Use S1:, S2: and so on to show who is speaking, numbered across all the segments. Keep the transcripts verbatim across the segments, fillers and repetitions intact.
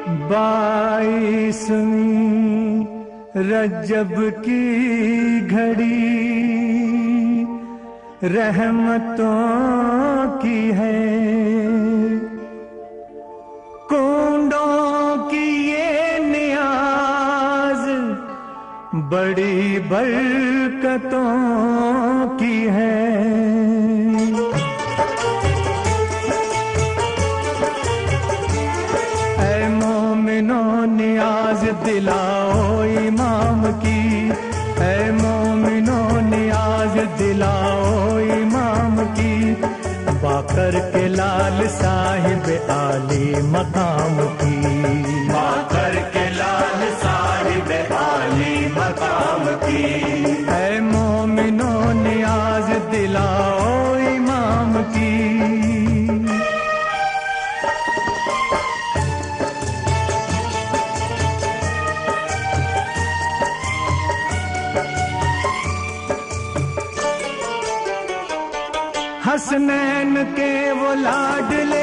S1: बाईसवीं रजब की घड़ी रहमतों की है, कुंडों की ये नियाज बड़ी बरकतों की है। नियाज दिलाओ इमाम की, ऐ मोमिनो नियाज दिलाओ इमाम की, बाकर के लाल साहिब आली मकाम की,
S2: बाकर के लाल साहिब आली मकाम की।
S1: ऐ मोमिनो नियाज दिलाओ इमाम की। हसनैन के वो लाडले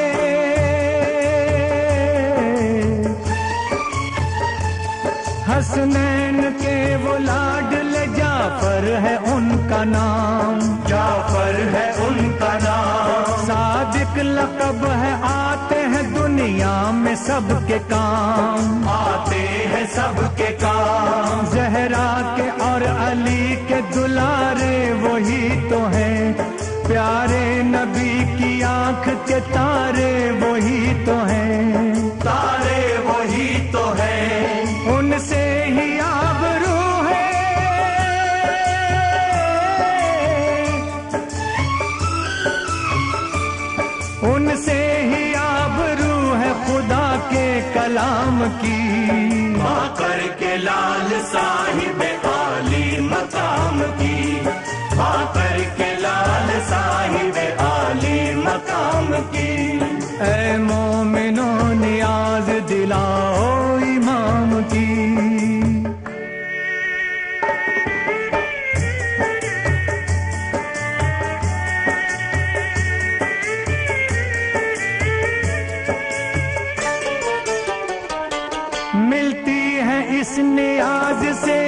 S1: हसनैन के वो लाडले जाफर है उनका नाम,
S2: जाफर है उनका नाम।
S1: सादिक लक़ब है, आते हैं दुनिया में सबके काम,
S2: आते हैं सबके काम।
S1: ज़हरा के और अली के दुलारे वही तो हैं, प्यारे नबी की आंख के तारे वही तो हैं,
S2: तारे वही तो हैं।
S1: उनसे ही आबरू है, उनसे ही आबरू है खुदा के कलाम की,
S2: बाकर के लाल साहिब आली मकाम की, बाकर के लाल साहिब आली मकाम की।
S1: ऐ मोमिनो नियाज दिलाओ इमाम की। मिलती है इस नियाज से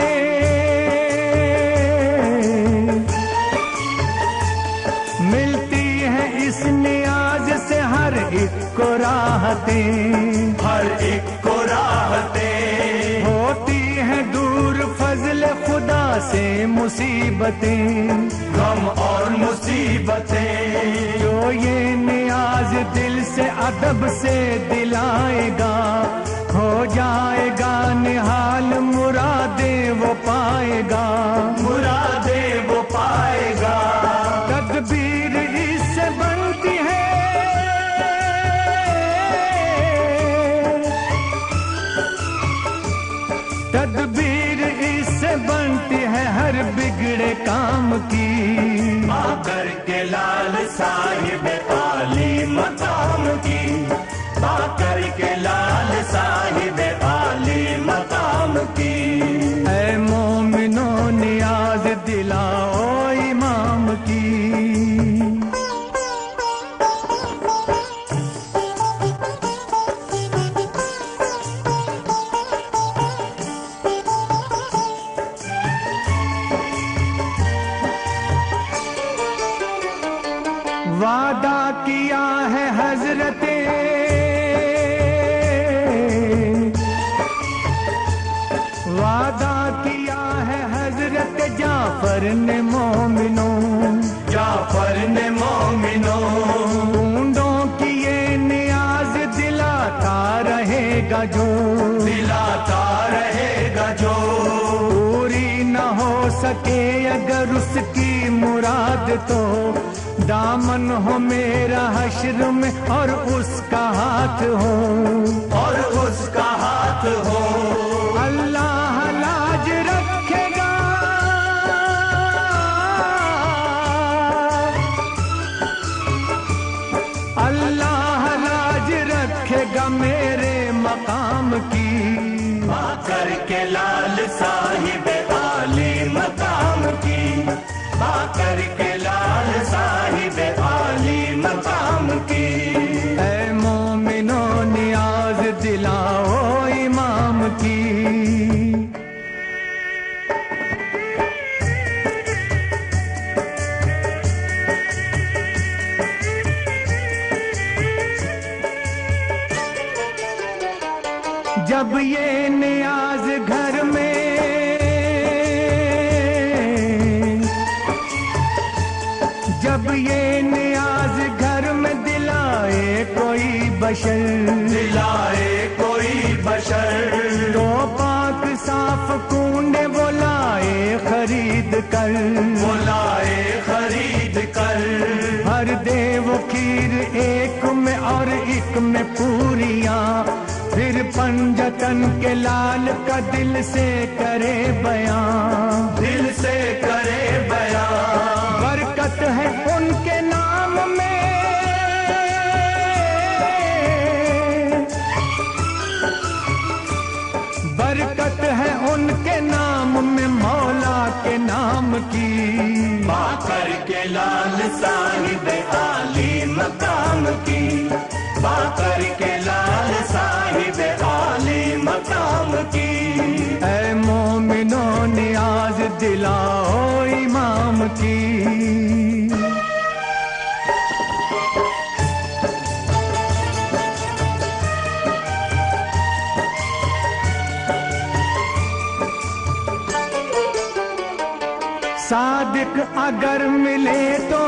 S1: मिलती है इस नियाज से हर एक को राहतें,
S2: हर एक को राहतें।
S1: होती है दूर फजल खुदा से मुसीबतें,
S2: गम और मुसीबतें।
S1: जो ये नियाज दिल से अदब से दिलाएगा, हो जाएगा निहाल मुरादे वो पाएगा,
S2: मुरादे वो पाएगा।
S1: तदबीर इससे बनती है, तदबीर इससे बनती है हर बिगड़े काम की,
S2: बाकर के लाल साहिब आली मकाम की, बाकर के लाल साहिब आली मकाम की।
S1: ऐ मोमिनो नियाज दिलाओ इमाम की। वादा किया है हजरते वादा किया है हजरत जाफर ने मोमिनो,
S2: जाफर ने मोमिनो।
S1: बूंदों की ये नियाज दिलाता रहेगा जो,
S2: दिलाता रहेगा जो।
S1: पूरी न हो सके अगर उसकी मुराद तो, दामन हो मेरा हश्र में और उसका हाथ हो,
S2: और उसका हाथ हो।
S1: अल्लाह लाज रखेगा, अल्लाह लाज रखेगा मेरे मकाम की,
S2: बाकर के लाल साहिब आली मकाम की, बाकर के लाल साहिब आली मकाम की।
S1: ऐ मोमिनो नियाज दिलाओ जब ये नियाज घर में, जब ये नियाज घर में दिलाए कोई बशर,
S2: दिलाए कोई बशर,
S1: तो पाक साफ कूंडे वो लाए खरीद कर,
S2: वो लाए खरीद कर।
S1: भर दे वो खीर एक में और एक में पूरियां, फिर पंजतन के लाल का दिल से करे बयां,
S2: दिल से करे बयां।
S1: बरकत है उनके नाम में, बरकत है उनके नाम में मौला के नाम की।
S2: बाकर के लाल साहिब आली मकाम की, बाकर के लाल साहिब आली मकाम की।
S1: ऐ मोमिनो नियाज दिलाओ इमाम की। सादिक अगर मिले तो,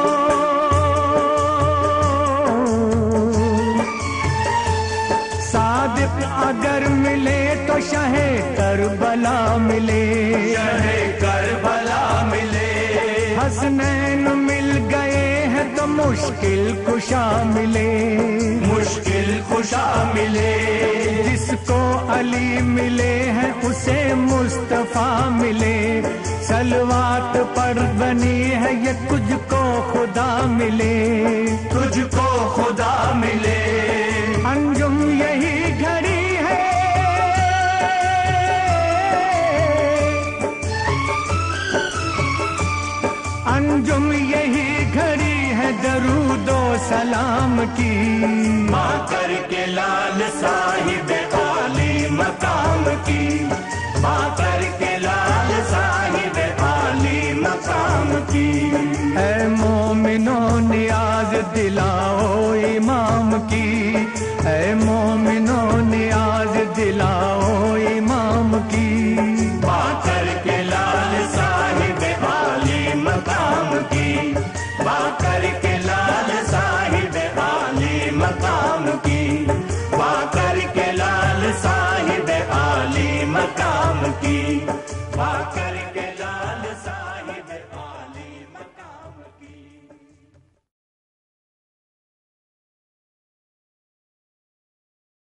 S1: सादिक अगर मिले तो शाहे करबला मिले,
S2: शाहे करबला मिले।
S1: हसनैन मिल गए हैं तो मुश्किल कुशा मिले,
S2: मुश्किल कुशा मिले।
S1: जिसको अली मिले हैं उसे मुस्तफा मिले, सलवात पर बनी है ये तुझको खुदा मिले,
S2: तुझको खुदा मिले।
S1: अंजुम यही घड़ी है, अंजुम यही घड़ी है दरूदो सलाम की।
S2: बाकर के लाल साहिब आली मकाम की, बाकर के लाल साहिब आली मकाम की।
S1: ऐ मोमिनो नियाज दिलाओ इमाम की, ऐ मोमिनो नियाज दिलाओ इमाम की।
S2: बाकर के लाल साहिब आली मकाम की, बाकर के लाल साहिब आली मकाम की, बाकर के लाल साहिब आली मकाम की।